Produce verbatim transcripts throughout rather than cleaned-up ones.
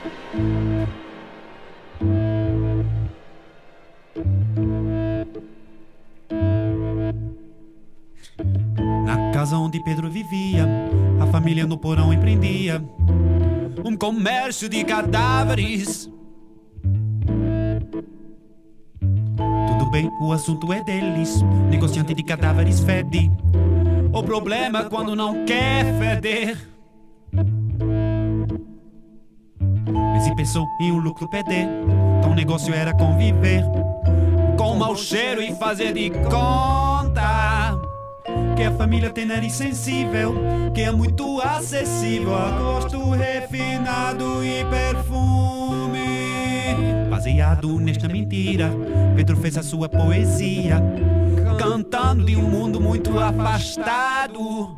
Na casa onde Pedro vivia, a família no porão empreendia um comércio de cadáveres. Tudo bem, o assunto é deles. Negociante de cadáveres fede. O problema é quando não quer feder. Mas se pensou em um lucro perder, então o negócio era conviver com o mau cheiro e fazer de conta que a família tem nariz sensível, que é muito acessível a gosto refinado e perfume. Baseado nesta mentira, Pedro fez a sua poesia, cantando de um mundo muito afastado.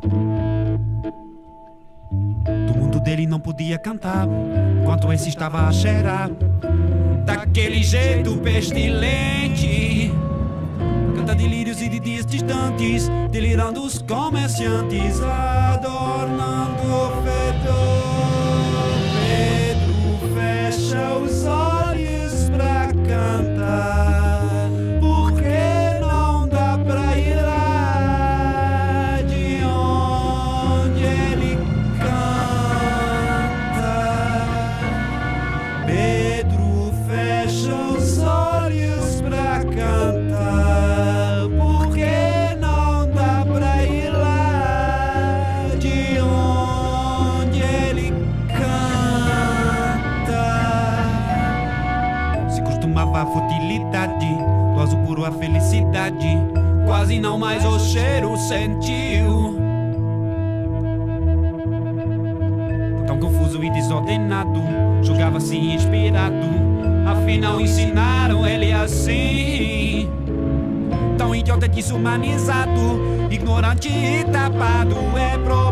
Do mundo dele não podia cantar, enquanto esse estava a cheirar daquele jeito pestilente. Canta delírios e de dias distantes, delirando os comerciantes, adornando o fedor. Pedro fecha os olhos pra cantar, porque não dá pra ir lá de onde ele canta. Pedro fecha os olhos pra cantar, a futilidade, do azul puro a felicidade, quase não mais o cheiro sentiu. Tão confuso e desordenado, julgava-se inspirado, afinal ensinaram ele assim. Tão idiota, desumanizado, ignorante e tapado, é pro